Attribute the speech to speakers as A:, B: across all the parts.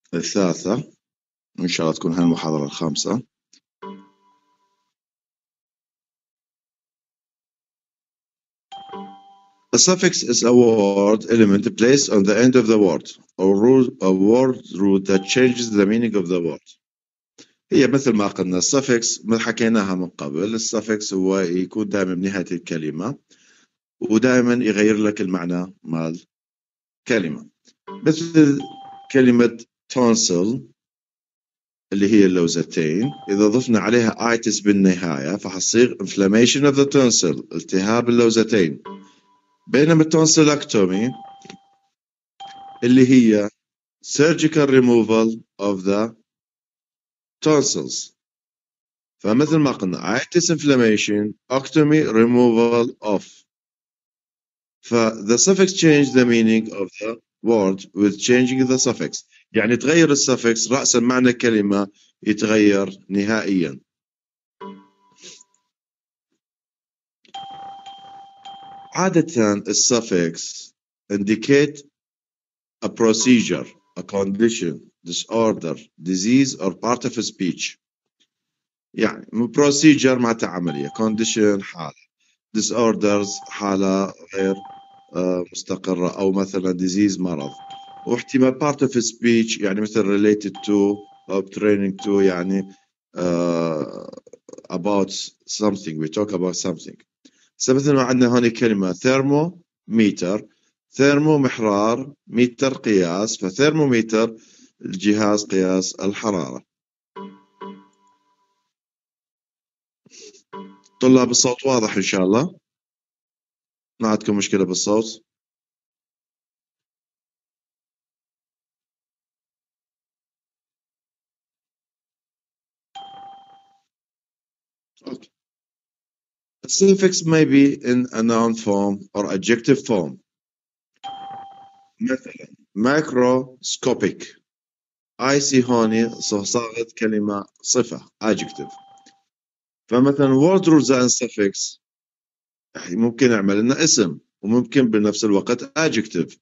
A: الثالثة، إن شاء الله تكون هاي المحاضرة الخامسة. A suffix is a word element placed on the end of the word or a word root that changes the meaning of the word. هي مثل ما قلنا السفكس ما حكيناها من قبل. السفكس هو يكون دائما بنهاية الكلمة ودائما يغير لك المعنى مال كلمة، مثل كلمة tonsil اللي هي اللوزتين، إذا ضفنا عليها itis بالنهاية فحصير inflammation of the tonsil، التهاب اللوزتين. بينما tonsillectomy اللي هي surgical removal of the tonsils. فمثل ما قلنا itis inflammation, octomy removal of. the suffix change the meaning of the word with changing the suffix، يعني تغير السفكس رأسا معنى كلمة يتغير نهائيا. عادة السفكس indicate a procedure, a condition, disorder, disease or part of a speech. يعني procedure معناتها عملية، condition حالة، disorders حالة غير مستقرة أو مثلا disease مرض، واحتمال part of a speech يعني مثل related to أو training to يعني about something, we talk about something. مثل ما عندنا هون كلمة thermometer، ثيرمو محرار، متر قياس، فثيرمومتر الجهاز قياس الحرارة. طلاب الصوت واضح إن شاء الله؟ ما عندكم مشكلة بالصوت؟ Okay. A suffix may be in a noun form or adjective form. مثلا microscopic، IC هون صاغت كلمة صفة adjective. فمثلا word roots and suffix ممكن نعمل لنا اسم وممكن بنفس الوقت adjective.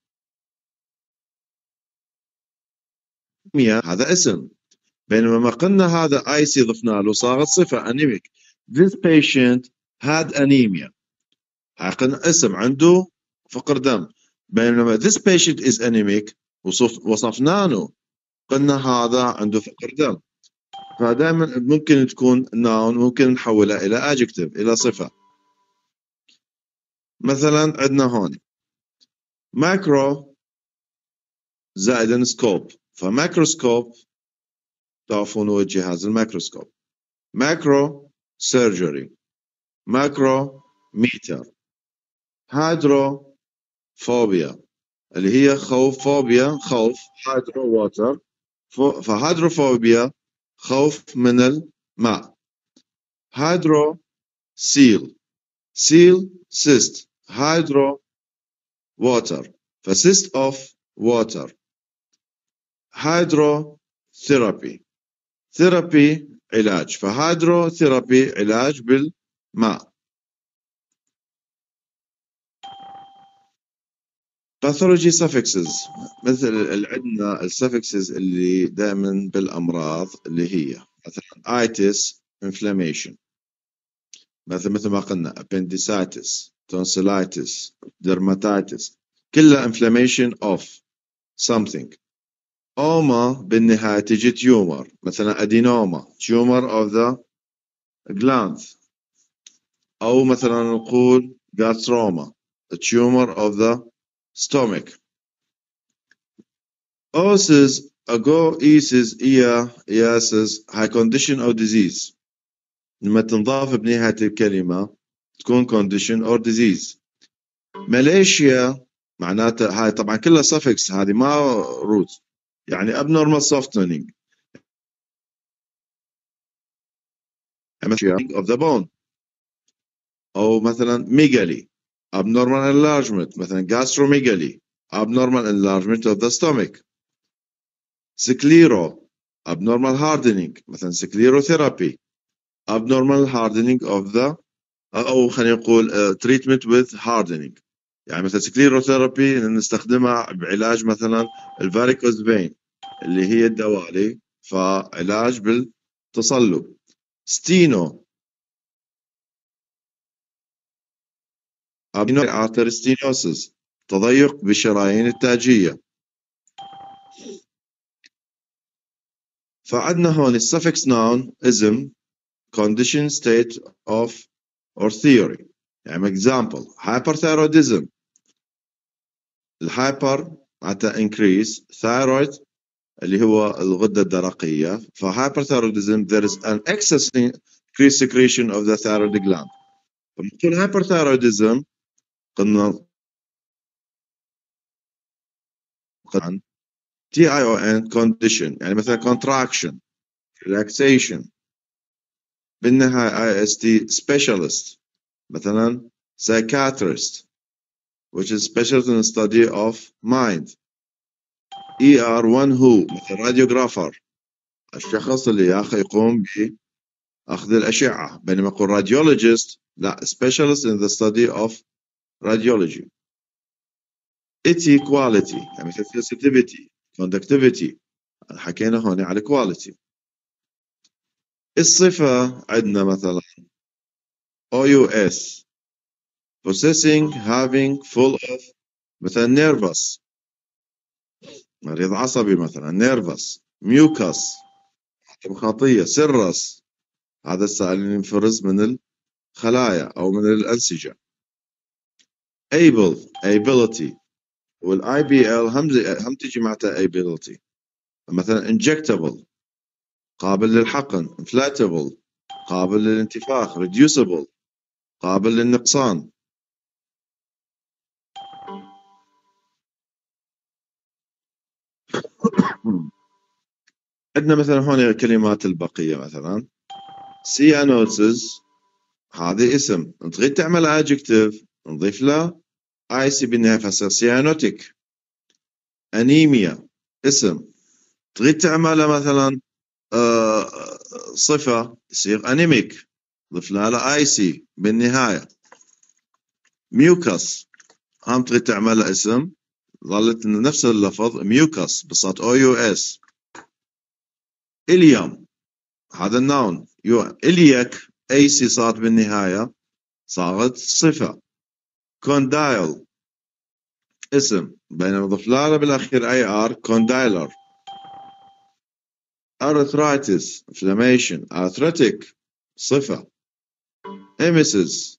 A: هذا اسم، بينما ما قلنا هذا IC ضفنا له صارت صفة anemic. This patient had anemia، قلنا اسم عنده فقر دم، بينما this patient is anemic وصفنا له قلنا هذا عنده فقر دم. فدائما ممكن تكون noun ممكن نحولها إلى adjective، إلى صفة. مثلا عندنا هون macro زائد سكوب، فماكروسكوب تعرفون هو جهاز الميكروسكوب. macro surgery، macro meter. هيدروفوبيا اللي هي خوف، فوبيا خوف، هيدرو واتر، فهيدروفوبيا خوف من الماء. هيدرو سيل، سيل سيست، هيدرو واتر فسيست اوف واتر. هيدرو ثيرابي، ثيرابي علاج، فهيدرو ثيرابي علاج بالماء. باثولوجي suffixes، مثل اللي عندنا السفكسز اللي دائما بالامراض اللي هي مثلا itis inflammation، مثل ما قلنا appendicitis، tonsillitis، dermatitis، كلها inflammation of something. اوما بالنهاية تجي تيومر، مثلا adenoma tumor of the gland، او مثلا نقول gastroma a tumor of the stomach. Osis ago إيسز إياسز هاي condition أو disease، لما تنضاف بنهاية الكلمة تكون condition or disease. ماليشيا معناتها هاي طبعا كلها suffix، هذه ما root، يعني abnormal softening of the bone. أو مثلا megaly abnormal enlargement، مثلا gastromegaly abnormal enlargement of the stomach. sclero abnormal hardening، مثلا sclerotherapy abnormal hardening of the، أو خلينا نقول treatment with hardening، يعني مثلا sclerotherapy نستخدمها بعلاج مثلا الفاريكوز فين. اللي هي الدوالي، فعلاج بالتصلب. ستينو arteriostenosis، تضيق بالشرايين التاجية. فعندنا هون السفكس noun ism condition state of or theory. يعني example hyperthyroidism، الهايبر معناتها increase thyroid اللي هو الغدة الدرقية، فhyperthyroidism there is an excess increased secretion of the thyroid gland. فنقول hyperthyroidism قلنا TION condition، يعني مثلا contraction relaxation. بالنهاية IST specialist، مثلا psychiatrist which is specialist in the study of mind. ER1 who مثل radiographer، الشخص اللي يقوم بأخذ الأشعة، بينما يقول radiologist لا specialist in the study of radiology. ET quality يعني مثل sensitivity conductivity، حكينا هون على quality. الصفة عندنا مثلا OUS possessing having full of، مثلا nervous مريض عصبي مثلا nervous. mucus خاطية. سرس هذا السائل اللي ينفرز من الخلايا أو من الأنسجة. able ability، والاي بي ال هم تجي معناتها ability. مثلا injectable قابل للحقن، inflatable قابل للانتفاخ، reducible قابل للنقصان. عندنا مثلا هون الكلمات البقية، مثلا cyanosis هذا اسم، تريد تعمل adjective نضيف له اي سي بالنهاية فصير cyanotic. انيميا اسم، تريد تعمله مثلا صفة يصير انيميك، ضيف لها اي سي بالنهاية. ميوكس هم تريد تعمله اسم، ظلت نفس اللفظ ميوكس بصوت او يو اس. إليوم هذا النون، إليك اي سي صارت بالنهاية صارت صفة. كوندايل اسم، بينما ضف لها بالاخير اي ار كوندايلر. arthritis inflammation arthritic صفة. emesis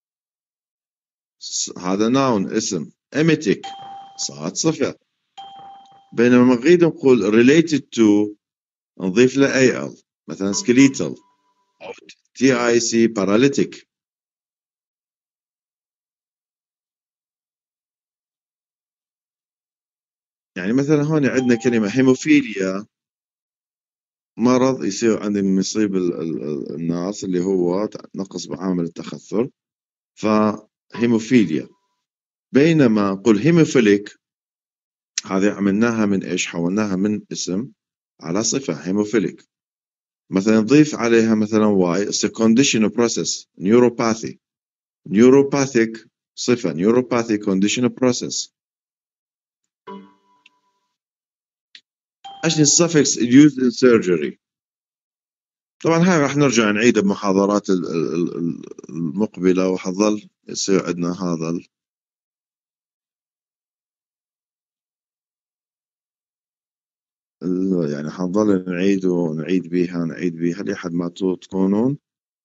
A: هذا noun اسم، emetic صارت صفة. بينما نريد نقول related to نضيف له AL، مثلا skeletal أو TIC paralytic. يعني مثلا هون عندنا كلمة هيموفيليا، مرض يصير عندهم يصيب الناس اللي هو نقص بعامل التخثر، فهيموفيليا. بينما نقول هيموفيليك هذه عملناها من ايش؟ حولناها من اسم على صفة هيموفيليك. مثلا نضيف عليها مثلا واي it's a condition of process neuropathy neuropathic صفة neuropathy condition of process. عشان السفكس used in surgery. طبعا هاي راح نرجع نعيدها بمحاضرات المقبلة، وحظل يصير عندنا هذا يعني حنظل نعيد ونعيد بيها لحد ما تكونون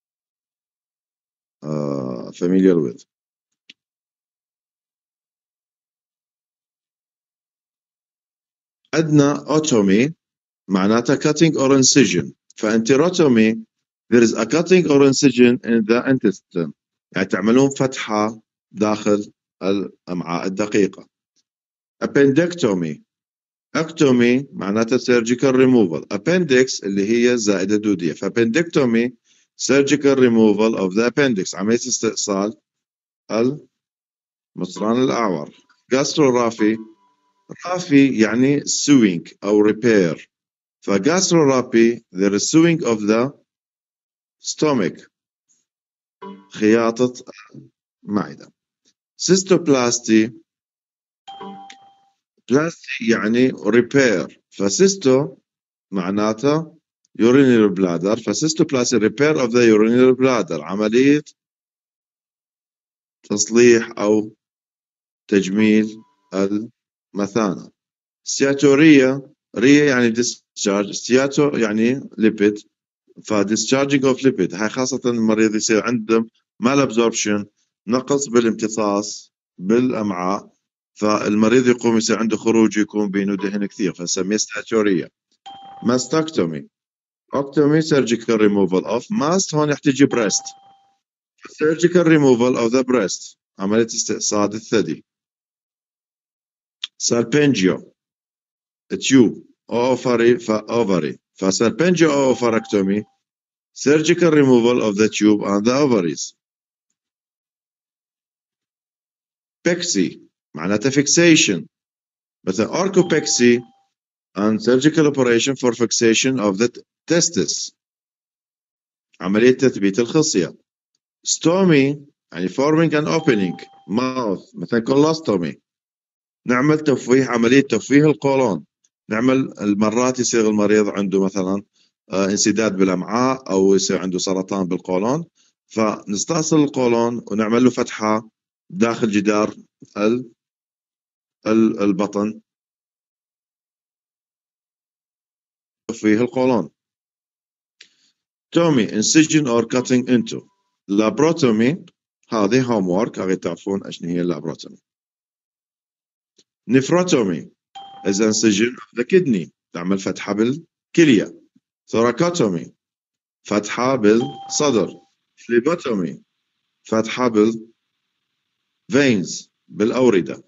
A: familiar with. عندنا otomy معناتها cutting or incision، فانتيروتومي there is a cutting or incision in the intestine، يعني تعملون فتحة داخل الأمعاء الدقيقة. appendectomy ectomy معناتها surgical removal، appendix اللي هي الزائدة الدودية، فappendectomy surgical removal of the appendix عملية استئصال المصران الأعور. gastrorrhaphy رافي يعني sewing أو repair، فgastrorrhaphy there is sewing of the stomach خياطة المعدة. cystoplasty بلاستي يعني ريبير، فسيستو معناته urinary bladder، فسيستوبلاسي repair of the urinary bladder، عملية تصليح أو تجميل المثانة. ستياتوريا، ريا يعني discharge، ستياتو يعني lipid، فdischarging of lipid هاي خاصة المريض يصير عنده malabsorption، نقص بالامتصاص بالأمعاء، فالمريض يقوم يصير عنده خروج يكون بينه دهن كثير، فنسميه ستياتوريا. ماستكتومي، اوكتومي surgical removal of mast، هون يحتاج breast، surgical removal of the breast عملية استئصال الثدي. سالبنجيو تيوب اوفري فاوفري، فسالبنجيو اوفركتومي surgical removal of the tube and the ovaries. بيكسي معناتها fixation، مثلا orchopexy and surgical operation for fixation of the testis، عملية تثبيت الخصية. ستومي يعني forming an opening mouth، مثلا colostomy، نعمل تفويه، عملية تفويه القولون، نعمل المرات يصير المريض عنده مثلا انسداد بالأمعاء أو يصير عنده سرطان بالقولون، فنستأصل القولون ونعمل له فتحة داخل جدار البطن تفويه القولون. تومي incision or cutting into. لابروتومي هذه هوم وورك، أغيد تعرفون ايش هي اللابروتومي. نفروتومي is incision of the kidney، تعمل فتحة بالكلية. ثوراكوتومي فتحة بالصدر. فليبوتومي فتحة بالفينز بالأوردة.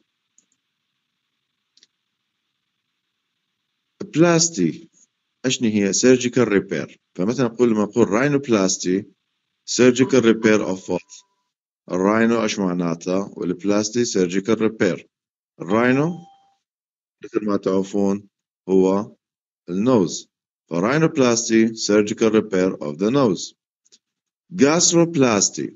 A: بلاستي ايش هي؟ surgical repair، فمثلا نقول لما نقول راينوبلاستي surgical repair of what؟ الراينو ايش معناته؟ والبلاستي surgical repair. الراينو مثل ما تعرفون هو النوز، فرhinoplasty surgical repair of the nose. Gastroplasty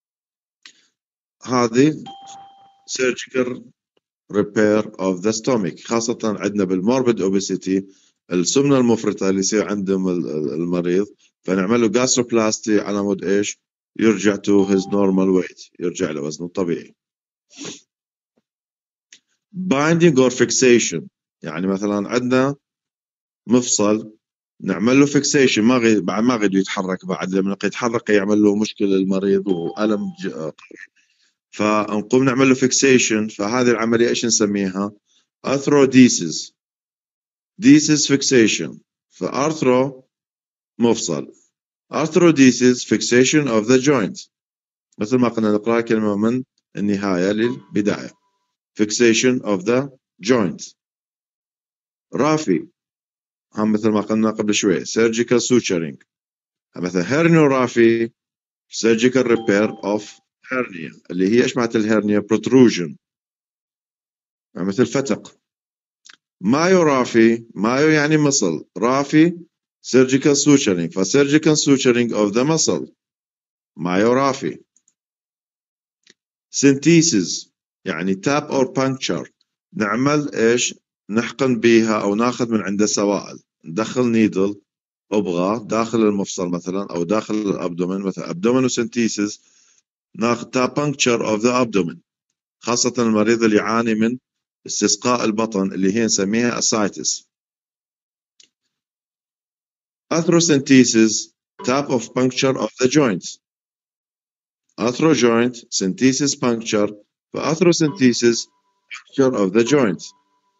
A: هذه surgical repair of the stomach، خاصة عندنا بالموربid obesity السمنة المفرطة اللي يصير عندهم المريض، فنعمل له gastroplasty على مود ايش؟ يرجع to his normal weight، يرجع لوزنه الطبيعي. Binding or fixation يعني مثلا عندنا مفصل نعمل له فيكسيشن، بعد ما غير يتحرك، بعد لما يتحرك يعمل له مشكله للمريض والم قوي، فنقوم نعمل له فيكسيشن، فهذه العمليه ايش نسميها؟ ارثروديسيس، ديسيس فيكسيشن، فارثرو مفصل، ارثروديسيس فيكسيشن اوف ذا جوينت، مثل ما قلنا نقرا كلمه من النهايه للبدايه، فيكسيشن اوف ذا جوينت. رافي هم مثل ما قلنا قبل شوي surgical suturing، مثلا هيرنيورافي surgical repair of hernia، اللي هي ايش معنات الهرنيا؟ protrusion مثل فتق. مايورافي، مايو يعني muscle، رافي surgical suturing، surgical suturing of the muscle مايورافي. synthesis يعني tap or puncture، نعمل ايش؟ نحقن بيها او ناخذ من عنده سوائل، ندخل نيدل ابغى داخل المفصل مثلا او داخل الابدومين، مثلا abdominosynthesis، ناخذ puncture of the abdomen، خاصة المريض اللي يعاني من استسقاء البطن اللي هي نسميها ascites. Arthrocentesis tap of puncture of the joints. Arthro joint synthesis puncture، arthrocentesis puncture of the joints.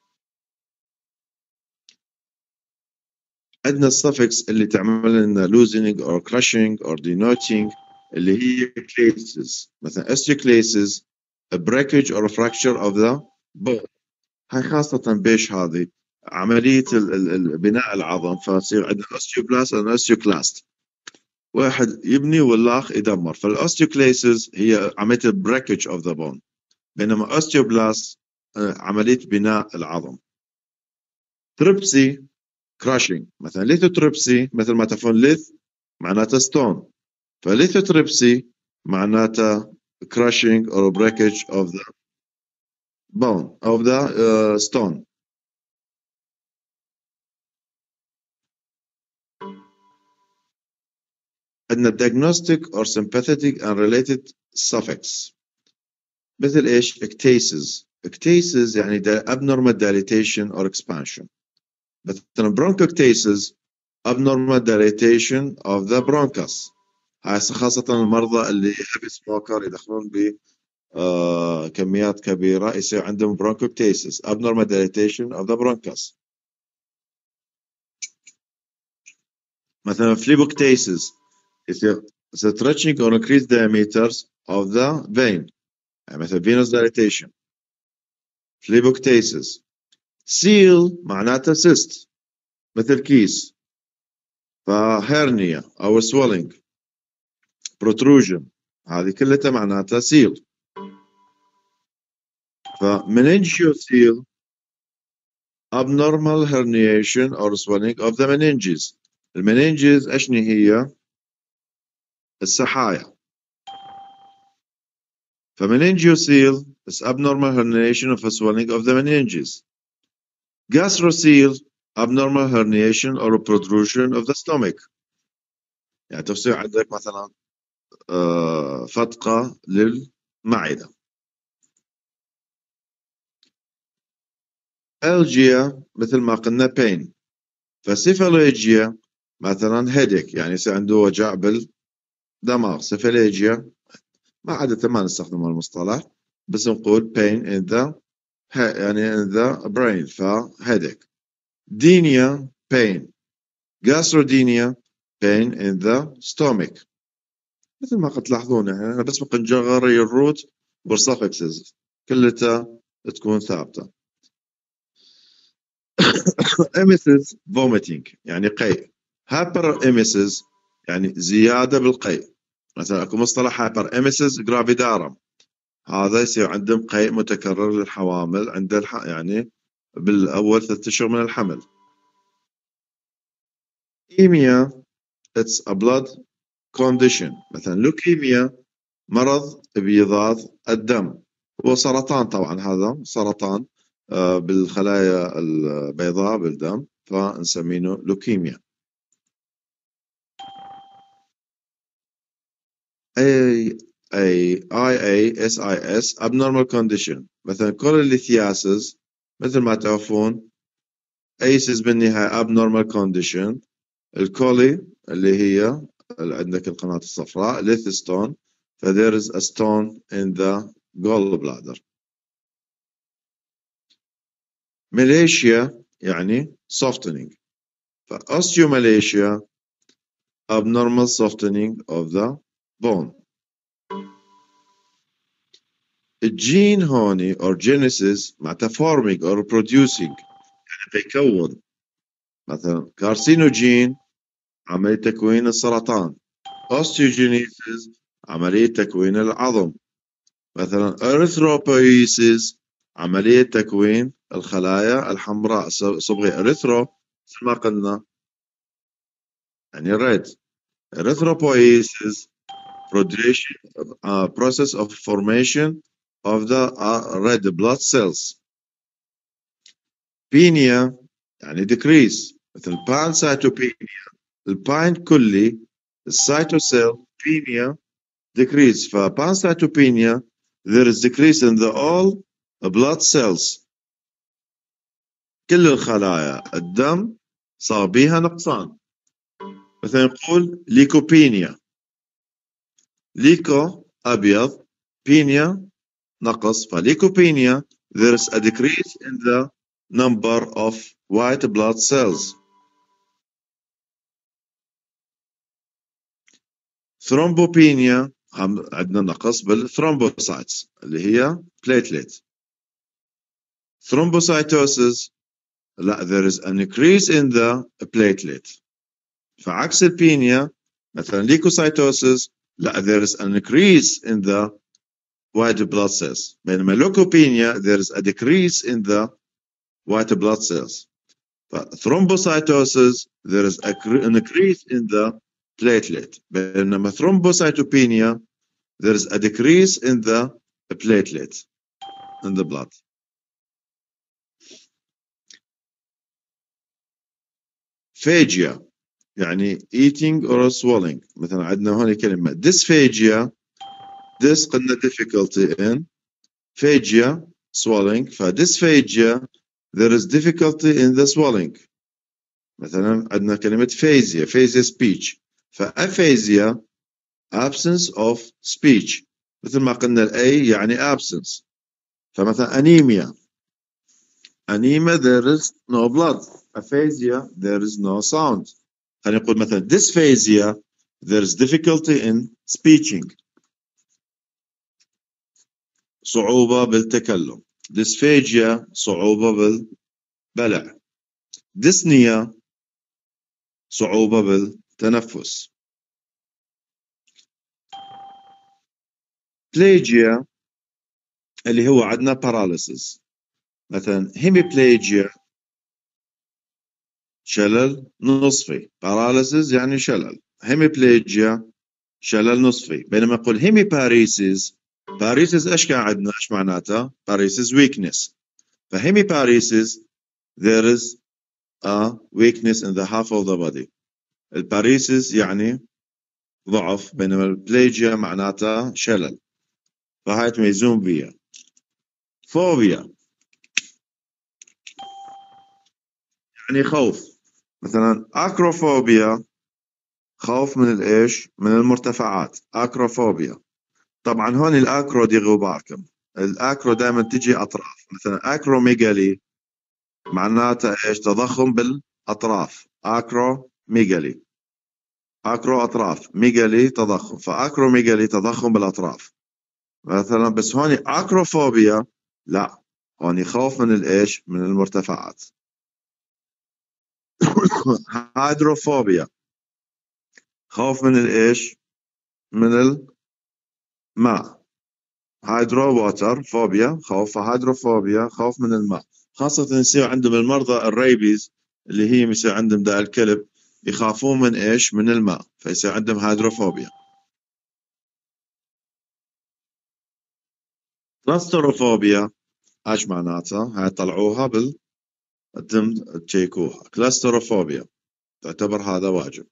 A: عندنا السفكس اللي تعمل لنا loosening or crushing or denoting اللي هي classes، مثلا osteoclasis a breakage or a fracture of the bone، هاي خاصة بيش هذه عملية بناء العظم، فتصير عندنا osteoblast and osteoclast، واحد يبني والآخر يدمر، فالاوستيوكليسز هي عملية breakage of the bone، بينما osteoblast عملية بناء العظم. تريبسي crushing، مثلا ليثوتريبسي مثل ما تعرفون ليث معناتها stone، فليثوتريبسي معناتها crushing or breakage of the bone of the stone. عندنا diagnostic or sympathetic and related suffix مثل ايش؟ ectasis. ectasis يعني abnormal dilatation or expansion. مثلا bronchectasis abnormal dilatation of the bronchus. هاي خاصة المرضى اللي heavy smoker يدخلون ب كميات كبيرة يصير عندهم bronchectasis abnormal dilatation of the bronchus. مثلا phleboctasis يصير stretching or increased diameters of the vein يعني مثلا venous dilatation. phleboctasis. seal معناته cyst مثل كيس. فهرنيا أو swelling. protrusion هذه كلها معناتها seal. فmeningocele abnormal herniation or swelling of the meninges. المننجز اشني هي؟ السحايا. فmeningocele is abnormal herniation of a swelling of the meninges. gastrocele abnormal herniation or protrusion of the stomach. يعني تصير عندك مثلا فتقة للمعدة. algia مثل ما قلنا pain. فسيفالوجيا مثلا headache يعني يصير عنده وجع بالدماغ. سيفالوجيا ما عادة ما نستخدم المصطلح بس نقول pain in the يعني in the brain ف headache. dynia pain. gastrodenia pain in the stomach. مثل ما قد تلاحظون احنا بس نغير الروت والsuffixes كلها تكون ثابتة. emesis vomiting يعني قيء. hyperemesis يعني زيادة بالقيء. مثلا اكو مصطلح hyperemesis gravidarum هذا يصير عندهم قيء متكرر للحوامل عند يعني بالاول 3 اشهر من الحمل. leukemia it's a blood condition. مثلا لوكيميا مرض ابيضات الدم. هو سرطان طبعا هذا سرطان بالخلايا البيضاء بالدم فنسميه لوكيميا. IASIS abnormal condition. مثلا كوليليثياسيس مثل ما تعرفون ACEs بالنهاية abnormal condition. الكولي اللي هي اللي عندك القناة الصفراء ليثستون ف there is a stone in the gallbladder. ماليشيا يعني softening. فأوستيوماليشيا abnormal softening of the bone. الجين هوني or genesis معناتها forming or producing يعني بيكون. مثلا كارسينوجين عملية تكوين السرطان. osteogenesis عملية تكوين العظم. مثلا erythropoiesis عملية تكوين الخلايا الحمراء صبغة erythro مثل ما قلنا يعني red. erythropoiesis process of formation of the red blood cells. بينيا يعني decrease مثل pancytopenia. الباين كلي السيتوسيل بينيا decrease. فpancytopenia there is decrease in the all blood cells. كل الخلايا الدم صار بيها نقصان. مثلا نقول ليكوبينيا. ليكو أبيض بينيا نقص. فليكوبينيا there is a decrease in the number of white blood cells. ثرومبوبينيا عندنا نقص بالثرومبوسايتس اللي هي platelet. thrombocytosis لا there is an increase in the platelet. فعكس البينيا مثلا leukocytosis لا there is an increase in the white blood cells. بينما leukopenia there is a decrease in the white blood cells. thrombocytosis there is an increase in the platelet. بينما thrombocytopenia there is a decrease in the platelet in the blood. phagia يعني eating or swallowing. مثلا عندنا هون كلمة dysphagia. dys قلنا difficulty in، phagia swallowing، فdysphagia there is difficulty in the swallowing. مثلا عندنا كلمة phasia، phasia speech، فaphasia absence of speech، مثل ما قلنا الأي يعني absence. فمثلا anemia there is no blood. aphasia there is no sound. خلينا نقول مثلا dysphasia there is difficulty in speaking، صعوبة بالتكلم. dysphagia صعوبة بالبلع. dyspnea صعوبة بالتنفس. plagia اللي هو عندنا paralysis. مثلا hemiplegia شلل نصفي، paralysis يعني شلل، hemiplegia شلل نصفي. بينما نقول hemiparesis، paresis ايش كان عندنا؟ ايش معناتها؟ paresis weakness. فhemiparesis there is a weakness in the half of the body. الباريسيس يعني ضعف، بينما البليجيا معناتها شلل، فهاي تميزون بيها. فوبيا يعني خوف. مثلا اكروفوبيا خوف من الايش؟ من المرتفعات، اكروفوبيا. طبعا هون الاكرو دي غباركم، الاكرو دائما تجي اطراف. مثلا اكروميجالي معناتها ايش؟ تضخم بالاطراف، اكروميجالي، اكرو اطراف، ميجالي تضخم، فاكروميجالي تضخم بالاطراف مثلا. بس هون اكروفوبيا لا، هون خوف من الايش؟ من المرتفعات. هيدروفوبيا خوف من الايش؟ من الماء. هيدرو واتر، فوبيا خوف، هيدروفوبيا خوف من الماء. خاصة يصير عندهم المرضى الريبيز اللي هي يصير عندهم داء الكلب، يخافون من ايش؟ من الماء، فيصير عندهم هيدروفوبيا. كلاستروفوبيا ايش معناتها؟ هاي طلعوها بالتم تشيكوها. كلاستروفوبيا تعتبر هذا واجب.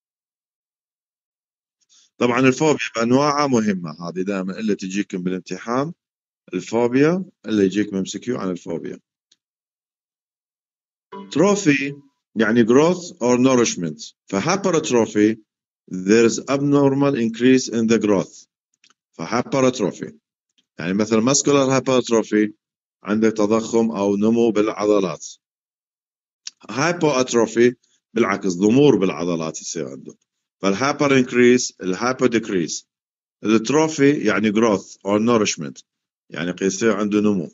A: طبعا الفوبيا بانواعها مهمه، هذه دائما اللي تجيكم بالامتحان، الفوبيا اللي يجيك MCQ عن الفوبيا. تروفي يعني growth or nourishment. فhypertrophy there is abnormal increase in the growth. فhypertrophy يعني مثلا muscular hypertrophy عندك تضخم او نمو بالعضلات. hypoatrophy بالعكس ضمور بالعضلات يصير عنده. فالهايبر انكريس، الهايبر ديكريس. التروفي يعني growth or nourishment، يعني يصير عنده نمو.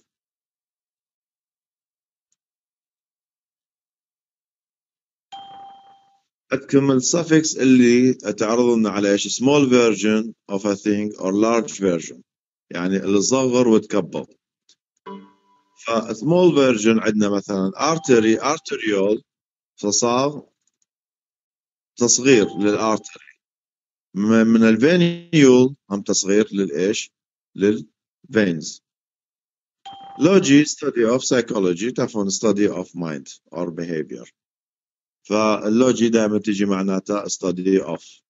A: عندكم السفكس اللي تعرض لنا على ايش؟ small version of a thing or large version، يعني اللي صغر وتكبر. ف small version عندنا مثلا artery arteriole، فصار تصغير للارتري. من الفينيول هم تصغير للايش؟ للفينز. لوجي study of psychology، تعرفون study of mind or behavior. فاللوجي دائما تجي معناتها study of.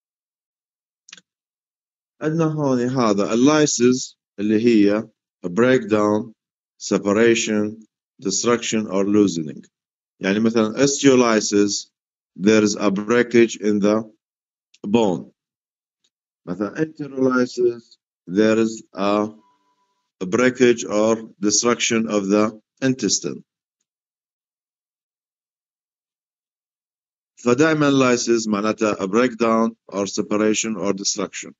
A: عندنا هون هذا اللايسز اللي هي breakdown separation destruction or loosening. يعني مثلا osteolysis there is a breakage in the bone. مثلا enterolysis there is a breakage or destruction of the intestine. فدائما lysis معناتها a breakdown or separation or destruction.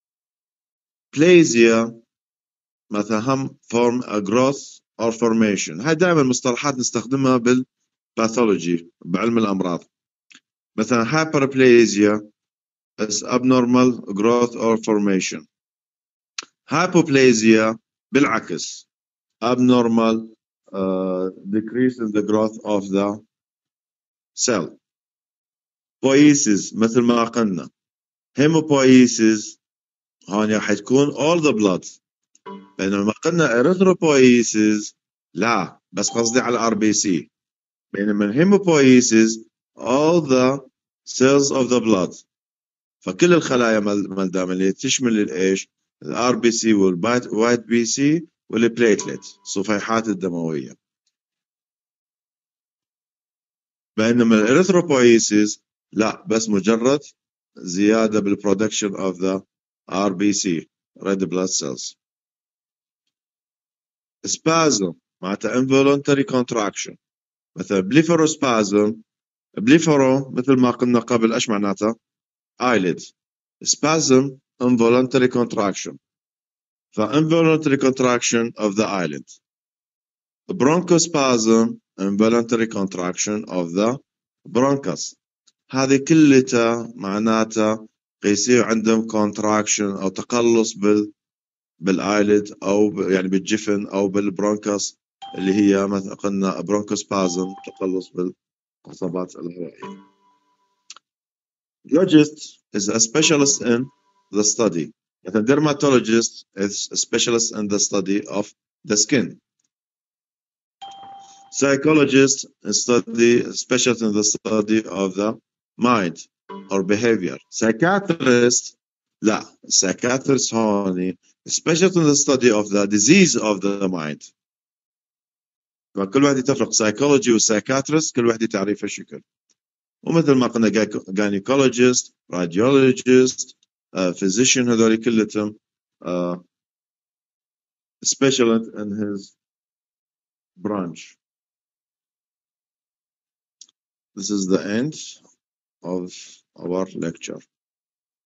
A: plasia مثلا هم form a growth or formation. هاي دائما مصطلحات نستخدمها بالباثولوجي بعلم الأمراض. مثلا hyperplasia is abnormal growth or formation. hypoplasia بالعكس abnormal decrease in the growth of the cell. poiesis مثل ما قلنا. hemopoiesis هون راح تكون all the blood. بينما قلنا erythropoiesis لا، بس قصدي على RBC. بينما الهيموبويسيس all the cells of the blood. فكل الخلايا مال دم اللي تشمل الايش؟ الار بي سي والوايت بي سي والبليتلت الصفيحات الدمويه. بينما الاريثروبويسيس لا، بس مجرد زياده بالبرودكشن اوف ذا ار بي سي red blood cells. spasm معناتها involuntary contraction. مثلا بليفروسبازم، بليفرو مثل ما قلنا قبل ايش معناتها؟ eyelid. spasm involuntary contraction. involuntary contraction of the eyelid. bronchospasm involuntary contraction of the bronchus. هذه كلها معناتها يصير عندهم contraction او تقلص بالايلid او يعني بالجفن او بالبرونكس اللي هي مثل قلنا bronchospasm تقلص بالقصبات الهوائيه. Logist is a specialist in the study. A dermatologist is a specialist in the study of the skin. Psychologist specialist in the study of the mind or behavior. Psychiatrist لا، psychiatrist هوني specialist in the study of the disease of the mind. فكل واحد تفرق psychology و psychiatrist كل واحد تعريفه شكل. ومثل ما قلنا gynecologist, radiologist, physician هذول كلهم specialist in his branch. This is the end of our lecture.